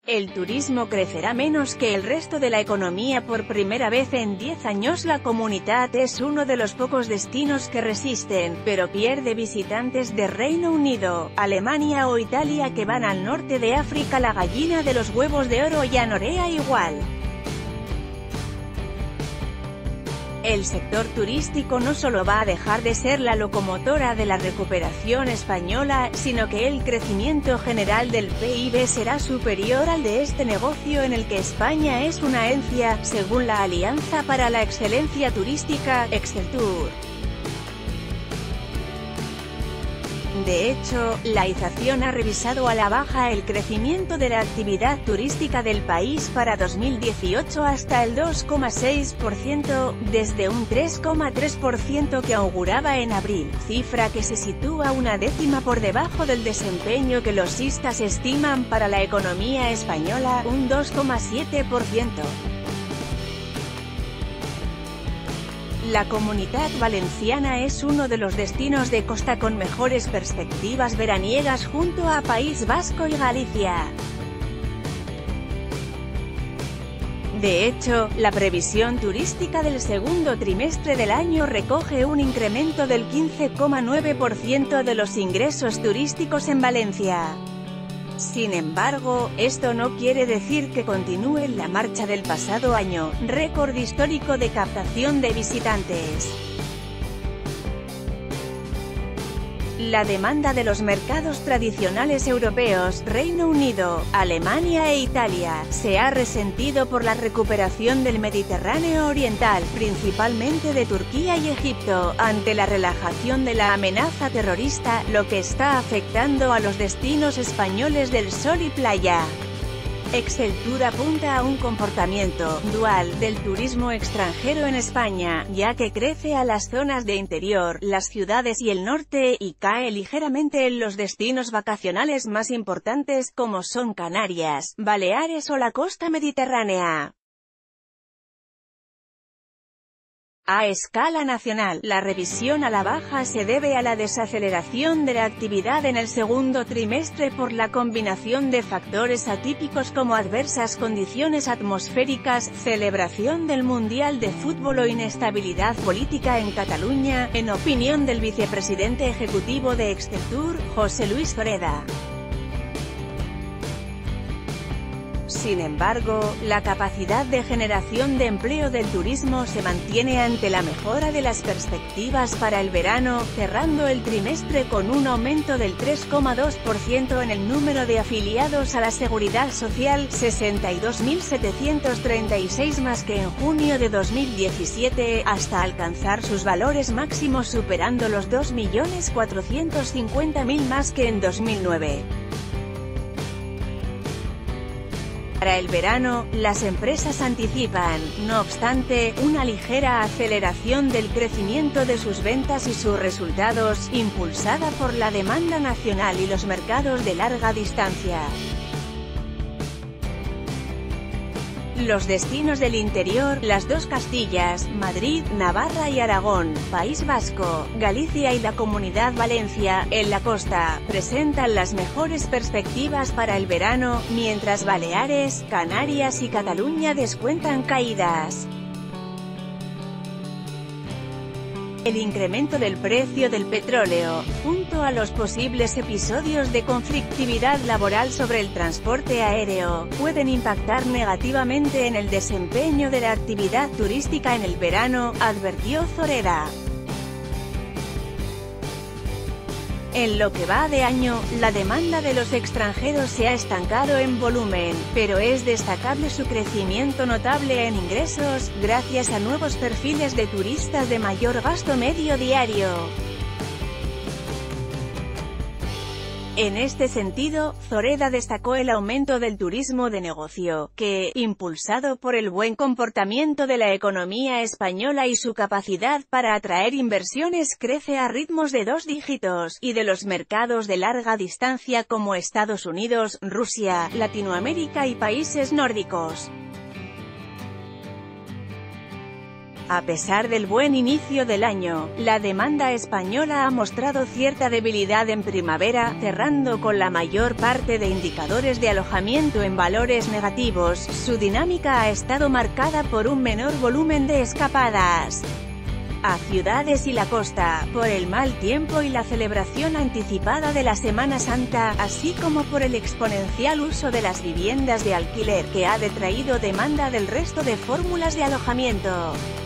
El turismo crecerá menos que el resto de la economía por primera vez en 10 años. La Comunitat es uno de los pocos destinos que resisten, pero pierde visitantes de Reino Unido, Alemania o Italia que van al norte de África. La gallina de los huevos de oro ya norea igual. El sector turístico no solo va a dejar de ser la locomotora de la recuperación española, sino que el crecimiento general del PIB será superior al de este negocio en el que España es una herencia, según la Alianza para la Excelencia Turística, Exceltur. De hecho, la IZACción ha revisado a la baja el crecimiento de la actividad turística del país para 2018 hasta el 2,6%, desde un 3,3% que auguraba en abril, cifra que se sitúa una décima por debajo del desempeño que los ISTAs estiman para la economía española, un 2,7%. La Comunitat Valenciana es uno de los destinos de costa con mejores perspectivas veraniegas junto a País Vasco y Galicia. De hecho, la previsión turística del segundo trimestre del año recoge un incremento del 15,9% de los ingresos turísticos en Valencia. Sin embargo, esto no quiere decir que continúe la marcha del pasado año, récord histórico de captación de visitantes. La demanda de los mercados tradicionales europeos, Reino Unido, Alemania e Italia, se ha resentido por la recuperación del Mediterráneo oriental, principalmente de Turquía y Egipto, ante la relajación de la amenaza terrorista, lo que está afectando a los destinos españoles del sol y playa. Exceltur apunta a un comportamiento dual del turismo extranjero en España, ya que crece a las zonas de interior, las ciudades y el norte, y cae ligeramente en los destinos vacacionales más importantes como son Canarias, Baleares o la costa mediterránea. A escala nacional, la revisión a la baja se debe a la desaceleración de la actividad en el segundo trimestre por la combinación de factores atípicos como adversas condiciones atmosféricas, celebración del Mundial de Fútbol o inestabilidad política en Cataluña, en opinión del vicepresidente ejecutivo de Exceltur, José Luis Zoreda. Sin embargo, la capacidad de generación de empleo del turismo se mantiene ante la mejora de las perspectivas para el verano, cerrando el trimestre con un aumento del 3,2% en el número de afiliados a la Seguridad Social, 62.736 más que en junio de 2017, hasta alcanzar sus valores máximos superando los 2.450.000 más que en 2009. Para el verano, las empresas anticipan, no obstante, una ligera aceleración del crecimiento de sus ventas y sus resultados, impulsada por la demanda nacional y los mercados de larga distancia. Los destinos del interior, las dos Castillas, Madrid, Navarra y Aragón, País Vasco, Galicia y la Comunidad Valencia, en la costa, presentan las mejores perspectivas para el verano, mientras Baleares, Canarias y Cataluña descuentan caídas. El incremento del precio del petróleo, junto a los posibles episodios de conflictividad laboral sobre el transporte aéreo, pueden impactar negativamente en el desempeño de la actividad turística en el verano, advirtió Zoreda. En lo que va de año, la demanda de los extranjeros se ha estancado en volumen, pero es destacable su crecimiento notable en ingresos, gracias a nuevos perfiles de turistas de mayor gasto medio diario. En este sentido, Zoreda destacó el aumento del turismo de negocio, que, impulsado por el buen comportamiento de la economía española y su capacidad para atraer inversiones, crece a ritmos de 2 dígitos, y de los mercados de larga distancia como Estados Unidos, Rusia, Latinoamérica y países nórdicos. A pesar del buen inicio del año, la demanda española ha mostrado cierta debilidad en primavera, cerrando con la mayor parte de indicadores de alojamiento en valores negativos. Su dinámica ha estado marcada por un menor volumen de escapadas a ciudades y la costa, por el mal tiempo y la celebración anticipada de la Semana Santa, así como por el exponencial uso de las viviendas de alquiler, que ha detraído demanda del resto de fórmulas de alojamiento.